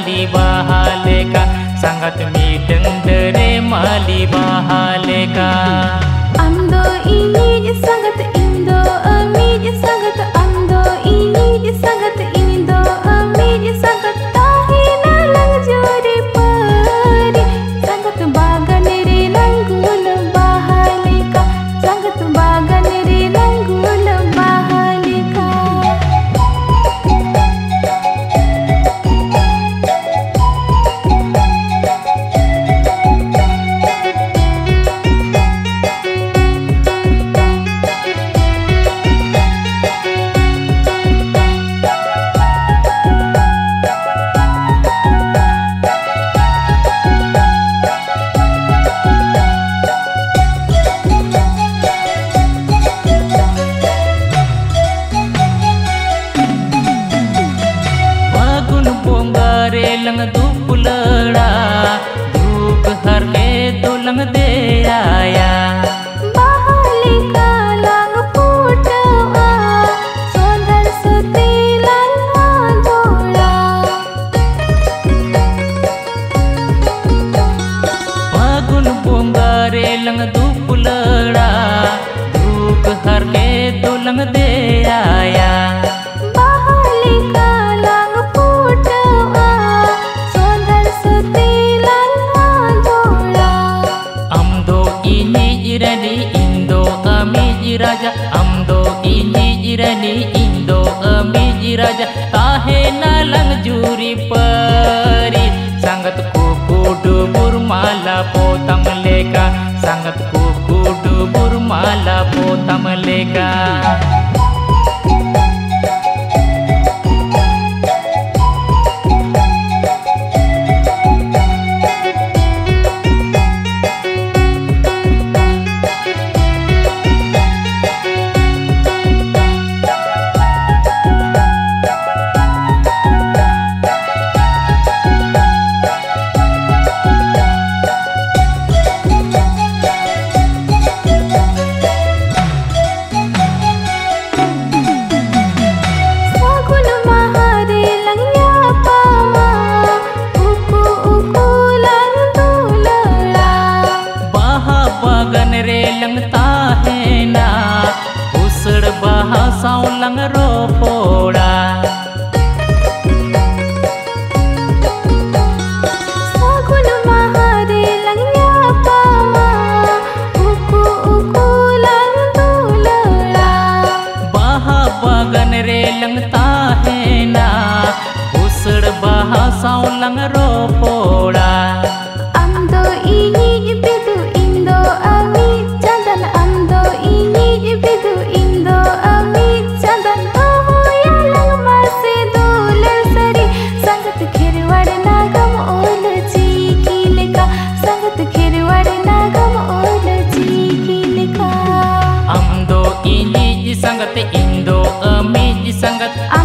mali bahaleka sangat mideng dere mali bahaleka. Amdo ini sangat indo ami sangat amdo ini sangat indo ami sangat tahina lang juri pari sangat bagan ri langgul bahaleka sangat bagan ri langgul bahaleka. lang dupulada धूप हर के तुलंग दे आया bahaleka lang putwa sondar sutilan mandola फागुन बोंगारे लंग दupulada धूप हर के तुलंग दे आया Indo ami raja amdo ini jirani Indo ami raja tahe nalang juri peri sangat kuku dubur mala potam leka sangat kuku dubur mala potam leka. लगता है ना उसड़ बहा साउलंग रो पोड़ा सागुन महारे लंगया पामा उकु उकु लंग दुलड़ा बहा बगन रे लगता है ना उसड़ बहा साउलंग रो पोड़ा amdo ini bidu Indo ami amdo ini bidu Indo ami chandan ya lang masih dular sari sangat khirwad nagam ol chikileka sangat khirwad nagam ol chikileka amdo ini sangat Indo ami sangat